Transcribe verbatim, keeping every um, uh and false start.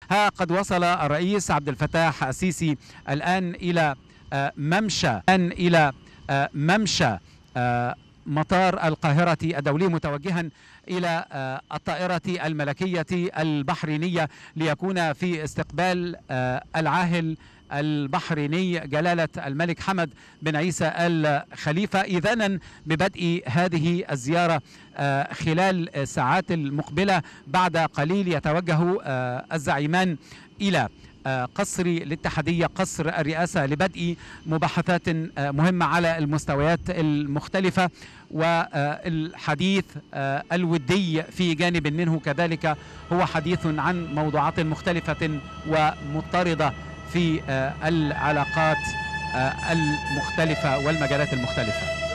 ها قد وصل الرئيس عبد الفتاح السيسي الآن إلى ممشى الآن إلى ممشى مطار القاهرة الدولي، متوجها إلى الطائرة الملكية البحرينية ليكون في استقبال العاهل البحريني جلالة الملك حمد بن عيسى آل خليفة، إذانا ببدء هذه الزيارة خلال الساعات المقبلة. بعد قليل يتوجه الزعيمان إلى قصر الاتحادية، قصر الرئاسة، لبدء مباحثات مهمة على المستويات المختلفة، والحديث الودي في جانب منه كذلك هو حديث عن موضوعات مختلفة ومضطردة في العلاقات المختلفة والمجالات المختلفة.